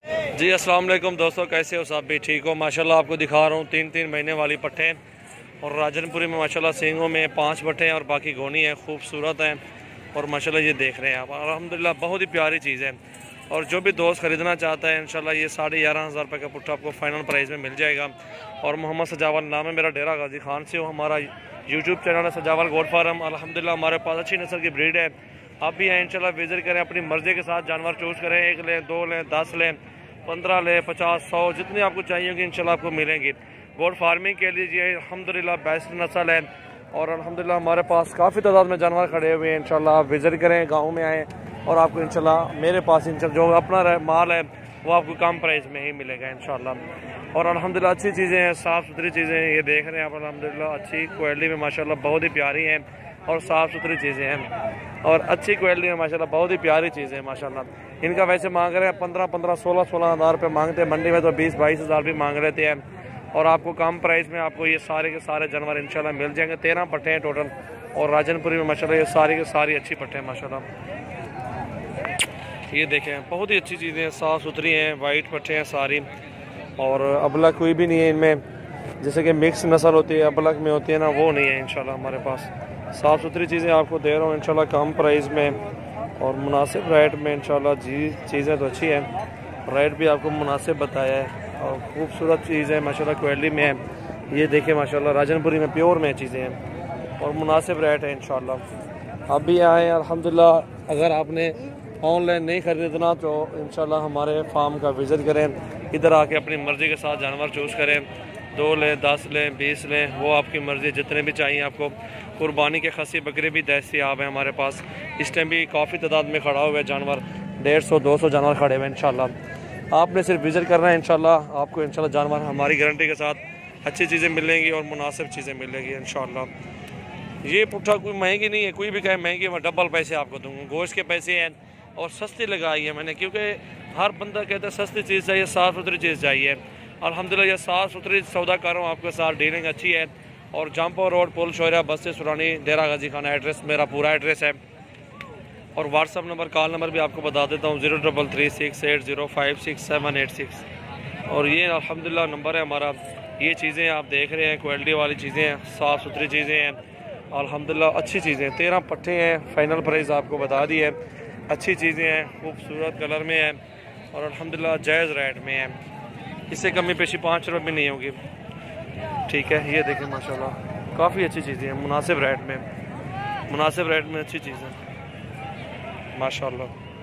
जी अस्सलाम वालेकुम दोस्तों, कैसे हो सब? भी ठीक हो? माशाल्लाह आपको दिखा रहा हूँ 3-3 महीने वाली पट्ठे और राजनपुरी में माशाल्लाह सींगों में 5 पट्ठे हैं और बाकी गोनी है, खूबसूरत हैं। और माशाल्लाह ये देख रहे हैं आप, अल्हम्दुलिल्लाह बहुत ही प्यारी चीज़ है। और जो भी दोस्त ख़रीदना चाहता है इंशाल्लाह ये 11,500 रुपये का पुट्ठा आपको फाइनल प्राइस में मिल जाएगा। और मोहम्मद सजावल नाम है मेरा, डेरा गाजी खान से हो। हमारा यूट्यूब चैनल है सजावल गोट फार्म। अल्हम्दुलिल्लाह हमारे पास अच्छी नस्ल की ब्रीड है। आप भी आए इंशाल्लाह विजिट करें, अपनी मर्ज़ी के साथ जानवर चूज़ करें। 1 लें, 2 लें, 10 लें, 15 ले, 50, 100 जितनी आपको चाहिए होगी इंशाल्लाह आपको मिलेंगी। गोट फार्मिंग के लिए ये अल्हम्दुलिल्लाह बेस्ट नस्ल है। और अल्हम्दुलिल्लाह हमारे पास काफ़ी तादाद में जानवर खड़े हुए हैं। इंशाल्लाह आप विज़िट करें, गाँव में आएँ और आपको इंशाल्लाह मेरे पास जो अपना माल है वो आपको कम प्राइस में ही मिलेगा इंशाल्लाह। और अल्हम्दुलिल्लाह अच्छी चीज़ें हैं, साफ़ सुथरी चीज़ें हैं। ये देख रहे हैं आप, अल्हम्दुलिल्लाह अच्छी क्वालिटी में माशाल्लाह बहुत ही प्यारी हैं और साफ़ सुथरी चीज़ें हैं और अच्छी क्वालिटी में माशाल्लाह बहुत ही प्यारी चीज़ें हैं माशाल्लाह। इनका वैसे मांग रहे हैं 15-15, 16-16 हज़ार रुपये मांगते हैं, मंडी में तो 20-22 हज़ार भी मांग लेते हैं। और आपको कम प्राइस में आपको ये सारे के सारे जानवर इंशाल्लाह मिल जाएंगे। 13 पट्टे हैं टोटल और राजनपुरी में माशाल्लाह ये सारी के सारी अच्छी पट्टे हैं माशाल्लाह। ये देखें बहुत ही अच्छी चीज़ें हैं, साफ़ सुथरी हैं, वाइट पट्टे हैं सारी। और अबलक कोई भी नहीं है इनमें, जैसे कि मिक्स नस्ल होती है अबलक में होती है ना, वो नहीं है इंशाल्लाह हमारे पास। साफ़ सुथरी चीज़ें आपको दे रहा हूँ इंशाल्लाह कम प्राइस में और मुनासिब रेट में इंशाल्लाह। जी चीज़ें तो अच्छी हैं, रेट भी आपको मुनासिब बताया है और खूबसूरत चीज़ है माशाल्लाह, क्वालिटी में है। ये देखें माशाल्लाह राजनपुरी में प्योर में चीज़ें हैं और मुनासिब रेट है इंशाल्लाह। आप भी आएँ अल्हम्दुलिल्लाह। अगर आपने ऑनलाइन नहीं ख़रीदना तो इंशाल्लाह हमारे फार्म का विज़िट करें, इधर आके अपनी मर्ज़ी के साथ जानवर चूज़ करें। 2 लें, 10 लें, 20 लें, वो आपकी मर्ज़ी, जितने भी चाहिए आपको। कुर्बानी के खस्सी बकरे भी दस्तयाब हैं हमारे पास। इस टाइम भी काफ़ी तादाद में खड़ा हुआ है जानवर, 150-200 जानवर खड़े हुए हैं इंशाल्लाह। आपने सिर्फ विज़िट करना है इंशाल्लाह, आपको इंशाल्लाह जानवर हमारी गारंटी के साथ अच्छी चीज़ें मिलेंगी और मुनासिब चीज़ें मिलेंगी इंशाल्लाह। ये पुट्ठा कोई महंगी नहीं है, कोई भी कहे महंगी, मैं डबल पैसे आपको दूँगा। गोश्त के पैसे हैं और सस्ती लगाई है मैंने, क्योंकि हर बंदा कहता है सस्ती चीज़ चाहिए, साफ़ सुथरी चीज़ चाहिए। अल्हम्दुलिल्लाह ये साफ़ सुथरी सौदा कर रहा हूँ आपके साथ, डीलिंग अच्छी है। और जंपो रोड पुल शोरिया बस से सुरानी, डेरा गाजी खाना एड्रेस मेरा पूरा एड्रेस है। और व्हाट्सअप नंबर, कॉल नंबर भी आपको बता देता हूँ, 033680566786। और ये अल्हम्दुलिल्लाह नंबर है हमारा। ये चीज़ें आप देख रहे हैं क्वालिटी वाली चीज़ें हैं, साफ़ सुथरी चीज़ें हैं अल्हम्दुलिल्लाह, अच्छी चीज़ें। 13 पट्टे हैं, फाइनल प्राइस आपको बता दी है। अच्छी चीज़ें हैं, खूबसूरत कलर में है और अल्हम्दुलिल्लाह जायज़ रेट में है। इससे कमी पेशी 5 रुपये भी नहीं होगी, ठीक है। ये देखें माशाल्लाह काफ़ी अच्छी चीज़ें हैं, मुनासिब रेट में, मुनासिब रेट में अच्छी चीज़ें माशाल्लाह।